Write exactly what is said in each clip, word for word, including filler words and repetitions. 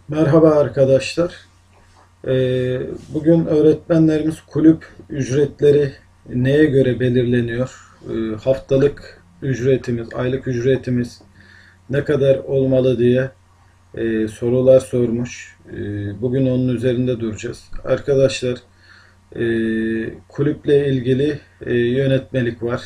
Merhaba arkadaşlar. Ee, bugün öğretmenlerimiz kulüp ücretleri neye göre belirleniyor? Ee, haftalık ücretimiz, aylık ücretimiz ne kadar olmalı diye e, sorular sormuş. Ee, bugün onun üzerinde duracağız. Arkadaşlar, e, kulüple ilgili e, yönetmelik var.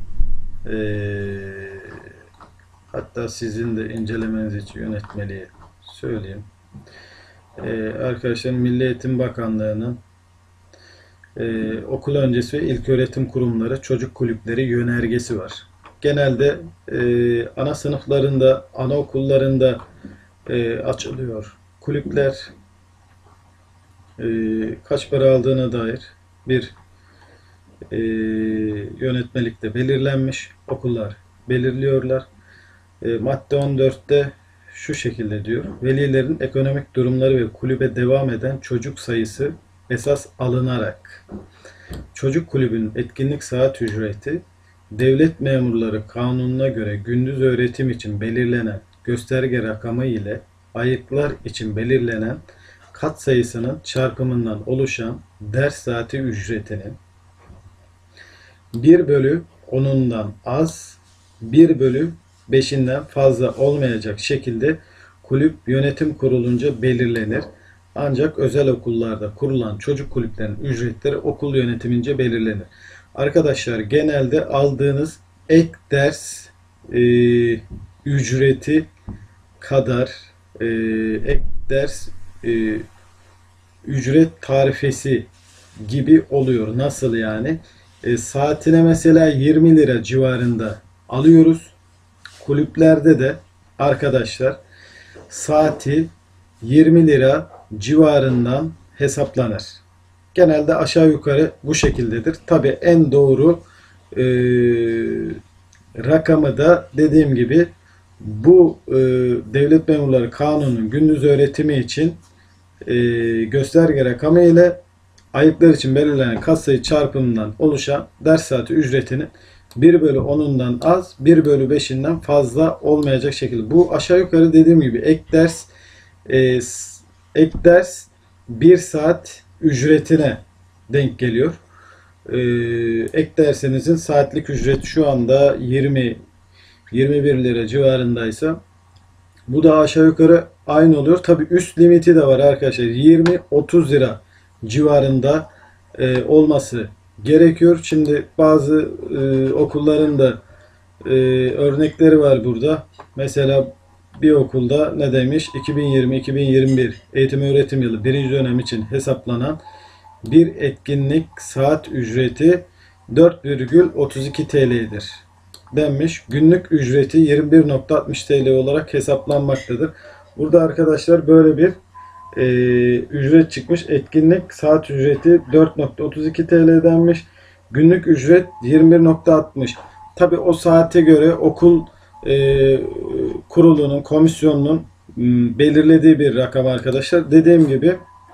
Ee, hatta sizin de incelemeniz için yönetmeliği söyleyeyim. Ee, arkadaşlar, Milli Eğitim Bakanlığı'nın e, okul öncesi ve ilköğretim kurumları çocuk kulüpleri yönergesi var. Genelde e, ana sınıflarında, anaokullarında e, açılıyor. Kulüpler e, kaç para aldığına dair bir e, yönetmelikte belirlenmiş. Okullar belirliyorlar. E, madde on dörtte şu şekilde diyor. Velilerin ekonomik durumları ve kulübe devam eden çocuk sayısı esas alınarak çocuk kulübünün etkinlik saat ücreti devlet memurları kanununa göre gündüz öğretim için belirlenen gösterge rakamı ile ayıklar için belirlenen kat sayısının çarpımından oluşan ders saati ücretinin bir bölü onundan az, bir bölü beşinden fazla olmayacak şekilde kulüp yönetim kurulunca belirlenir. Ancak özel okullarda kurulan çocuk kulüplerinin ücretleri okul yönetimince belirlenir. Arkadaşlar, genelde aldığınız ek ders e, ücreti kadar e, ek ders e, ücret tarifesi gibi oluyor. Nasıl yani? E, saatine mesela yirmi lira civarında alıyoruz. Kulüplerde de arkadaşlar saati yirmi lira civarından hesaplanır. Genelde aşağı yukarı bu şekildedir. Tabii en doğru e, rakamı da dediğim gibi bu e, devlet memurları kanunun gündüz öğretimi için e, gösterge rakamı ile ayıklar için belirlenen katsayı çarpımından oluşan ders saati ücretinin bir bölü onundan az, bir bölü beşinden fazla olmayacak şekilde. Bu aşağı yukarı dediğim gibi ek ders e, ek ders bir saat ücretine denk geliyor. E, ek dersinizin saatlik ücreti şu anda yirmi yirmi bir lira civarındaysa bu da aşağı yukarı aynı oluyor. Tabi üst limiti de var arkadaşlar. yirmi otuz lira civarında e, olması gerekiyor. Şimdi bazı e, okulların da e, örnekleri var burada. Mesela bir okulda ne demiş? iki bin yirmi iki bin yirmi bir eğitim öğretim yılı birinci dönem için hesaplanan bir etkinlik saat ücreti dört virgül otuz iki T L'dir denmiş. Günlük ücreti yirmi bir virgül altmış T L olarak hesaplanmaktadır. Burada arkadaşlar böyle bir e, ücret çıkmış. Etkinlik saat ücreti dört virgül otuz iki T L denmiş. Günlük ücret yirmi bir virgül altmış. Tabi o saate göre okul e, kurulunun, komisyonunun m, belirlediği bir rakam arkadaşlar. Dediğim gibi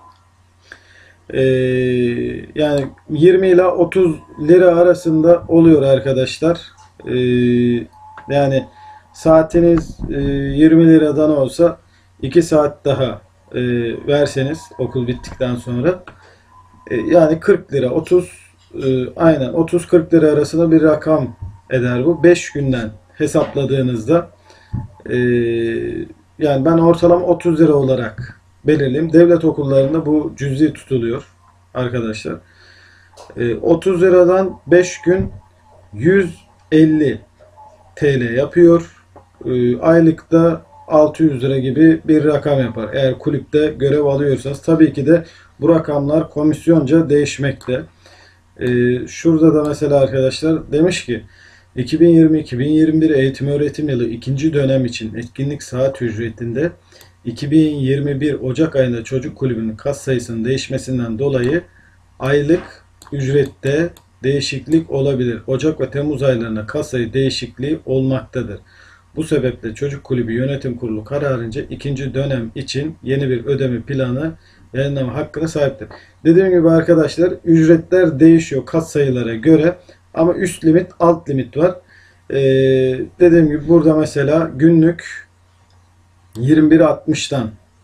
e, yani yirmi ila otuz lira arasında oluyor arkadaşlar. E, yani saatiniz e, yirmi liradan olsa iki saat daha e, verseniz okul bittikten sonra e, yani kırk lira otuz e, aynen otuz kırk lira arasında bir rakam eder bu. beş günden hesapladığınızda e, yani ben ortalama otuz lira olarak belirleyeyim. Devlet okullarında bu cüzi tutuluyor arkadaşlar. E, otuz liradan beş gün yüz elli T L yapıyor. E, aylıkta altı yüz lira gibi bir rakam yapar. Eğer kulüpte görev alıyorsanız tabii ki de bu rakamlar komisyonca değişmekte. Ee, şurada da mesela arkadaşlar demiş ki iki bin yirmi iki bin yirmi bir eğitim öğretim yılı ikinci dönem için etkinlik saat ücretinde iki bin yirmi bir Ocak ayında çocuk kulübünün kas sayısının değişmesinden dolayı aylık ücrette değişiklik olabilir. Ocak ve Temmuz aylarında kas sayı değişikliği olmaktadır. Bu sebeple çocuk kulübü yönetim kurulu kararınca ikinci dönem için yeni bir ödeme planı yayınlama hakkına sahiptir. Dediğim gibi arkadaşlar ücretler değişiyor kat sayılara göre ama üst limit alt limit var. Ee, dediğim gibi burada mesela günlük yirmi bir altmıştan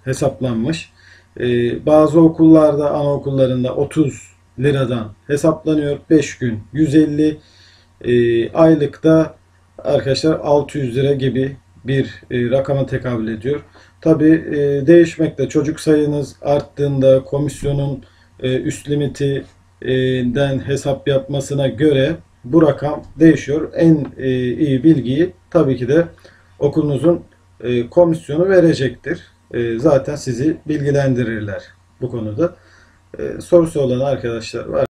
hesaplanmış. E, bazı okullarda, anaokullarında otuz liradan hesaplanıyor. beş gün yüz elli, e, aylıkta arkadaşlar altı yüz lira gibi bir e, rakama tekabül ediyor. Tabi e, değişmekte. Çocuk sayınız arttığında komisyonun e, üst limitinden hesap yapmasına göre bu rakam değişiyor. En e, iyi bilgiyi tabii ki de okulunuzun e, komisyonu verecektir. E, zaten sizi bilgilendirirler bu konuda. E, sorusu olan arkadaşlar var.